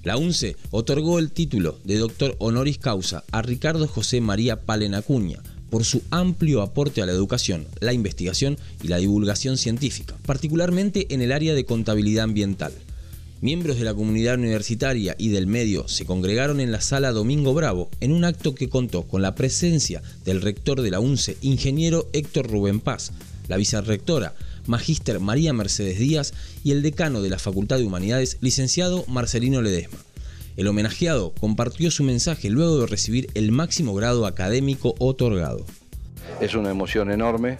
La UNCE otorgó el título de doctor honoris causa a Ricardo José María Palen Acuña por su amplio aporte a la educación, la investigación y la divulgación científica, particularmente en el área de contabilidad ambiental. Miembros de la comunidad universitaria y del medio se congregaron en la Sala Domingo Bravo en un acto que contó con la presencia del rector de la UNCE, ingeniero Héctor Rubén Paz, la vicerrectora, magíster María Mercedes Díaz, y el decano de la Facultad de Humanidades, licenciado Marcelino Ledesma. El homenajeado compartió su mensaje luego de recibir el máximo grado académico otorgado. Es una emoción enorme,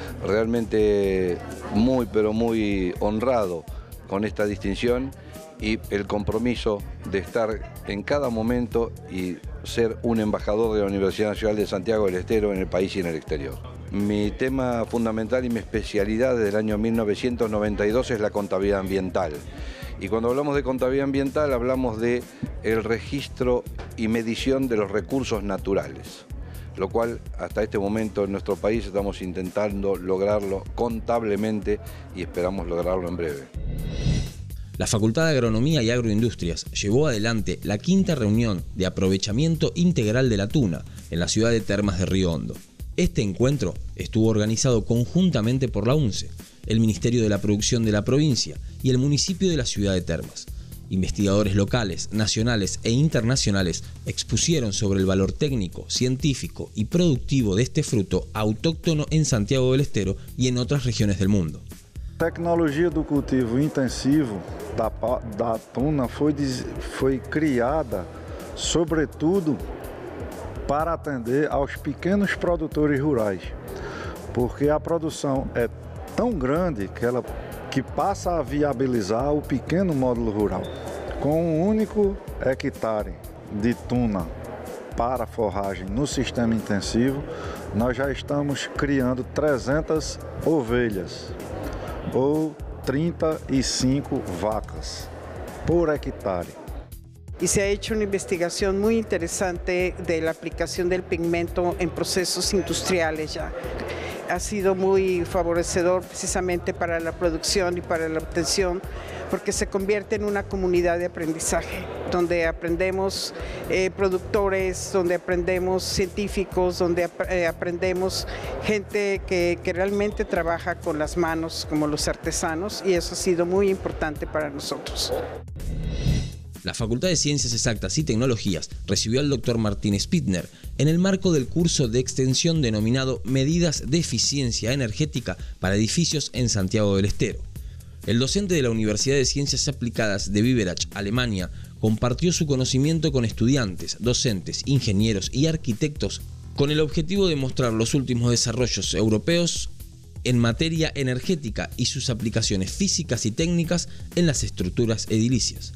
realmente muy pero muy honrado con esta distinción y el compromiso de estar en cada momento y ser un embajador de la Universidad Nacional de Santiago del Estero en el país y en el exterior. Mi tema fundamental y mi especialidad desde el año 1992 es la contabilidad ambiental. Y cuando hablamos de contabilidad ambiental hablamos de el registro y medición de los recursos naturales, lo cual hasta este momento en nuestro país estamos intentando lograrlo contablemente y esperamos lograrlo en breve. La Facultad de Agronomía y Agroindustrias llevó adelante la quinta reunión de aprovechamiento integral de la tuna en la ciudad de Termas de Río Hondo. Este encuentro estuvo organizado conjuntamente por la UNCE, el Ministerio de la Producción de la provincia y el municipio de la ciudad de Termas. Investigadores locales, nacionales e internacionales expusieron sobre el valor técnico, científico y productivo de este fruto autóctono en Santiago del Estero y en otras regiones del mundo. A tecnologia do cultivo intensivo da tuna foi criada, sobretudo, para atender aos pequenos produtores rurais, porque a produção é tão grande que passa a viabilizar o pequeno módulo rural. Com um único hectare de tuna para forragem no sistema intensivo, nós já estamos criando 300 ovelhas ou 35 vacas por hectare. Y se ha hecho una investigación muy interesante de la aplicación del pigmento en procesos industriales ya. Ha sido muy favorecedor precisamente para la producción y para la obtención, porque se convierte en una comunidad de aprendizaje, donde aprendemos productores, donde aprendemos científicos, donde aprendemos gente que realmente trabaja con las manos, como los artesanos, y eso ha sido muy importante para nosotros. La Facultad de Ciencias Exactas y Tecnologías recibió al Dr. Martín Spittner en el marco del curso de extensión denominado Medidas de Eficiencia Energética para Edificios en Santiago del Estero. El docente de la Universidad de Ciencias Aplicadas de Biberach, Alemania, compartió su conocimiento con estudiantes, docentes, ingenieros y arquitectos con el objetivo de mostrar los últimos desarrollos europeos en materia energética y sus aplicaciones físicas y técnicas en las estructuras edilicias.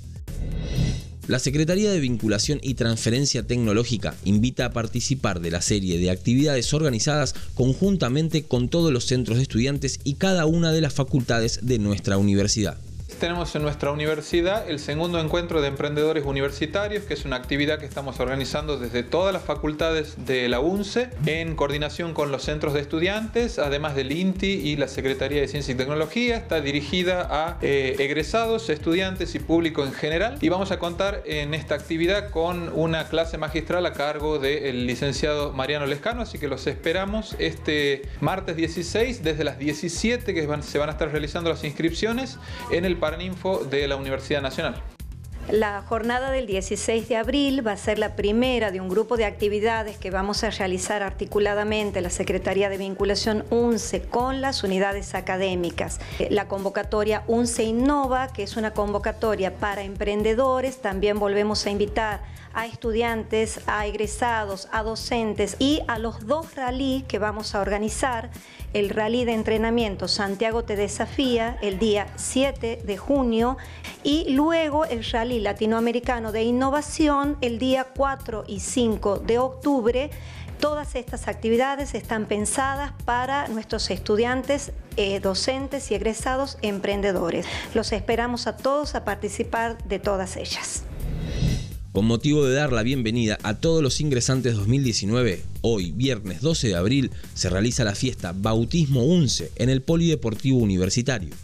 La Secretaría de Vinculación y Transferencia Tecnológica invita a participar de la serie de actividades organizadas conjuntamente con todos los centros de estudiantes y cada una de las facultades de nuestra universidad. Tenemos en nuestra universidad el segundo encuentro de emprendedores universitarios, que es una actividad que estamos organizando desde todas las facultades de la UNCE en coordinación con los centros de estudiantes, además del INTI y la Secretaría de Ciencia y Tecnología. Está dirigida a egresados, estudiantes y público en general, y vamos a contar en esta actividad con una clase magistral a cargo del licenciado Mariano Lescano, así que los esperamos este martes 16 desde las 17, que se van a estar realizando las inscripciones en el Paraninfo de la Universidad Nacional. La jornada del 16 de abril va a ser la primera de un grupo de actividades que vamos a realizar articuladamente la Secretaría de Vinculación UNCE con las unidades académicas. La convocatoria UNCE Innova, que es una convocatoria para emprendedores, también volvemos a invitar a estudiantes, a egresados, a docentes y a los dos rallies que vamos a organizar. El rally de entrenamiento Santiago te desafía el día 7 de junio y luego el rally latinoamericano de innovación el día 4 y 5 de octubre. Todas estas actividades están pensadas para nuestros estudiantes, docentes y egresados emprendedores. Los esperamos a todos a participar de todas ellas. Con motivo de dar la bienvenida a todos los ingresantes 2019, hoy, viernes 12 de abril, se realiza la fiesta Bautismo UNCE en el Polideportivo Universitario.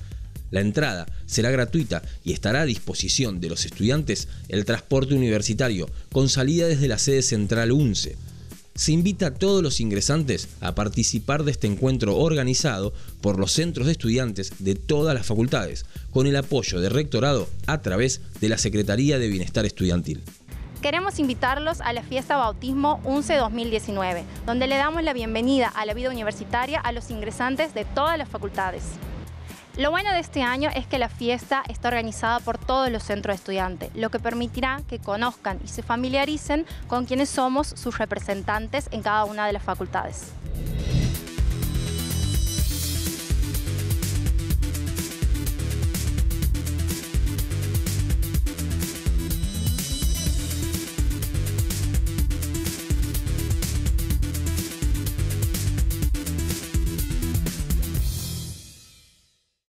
La entrada será gratuita y estará a disposición de los estudiantes el transporte universitario, con salida desde la sede central UNCE. Se invita a todos los ingresantes a participar de este encuentro organizado por los centros de estudiantes de todas las facultades, con el apoyo del Rectorado a través de la Secretaría de Bienestar Estudiantil. Queremos invitarlos a la fiesta Bautismo UNCE 2019, donde le damos la bienvenida a la vida universitaria a los ingresantes de todas las facultades. Lo bueno de este año es que la fiesta está organizada por todos los centros de estudiantes, lo que permitirá que conozcan y se familiaricen con quienes somos sus representantes en cada una de las facultades.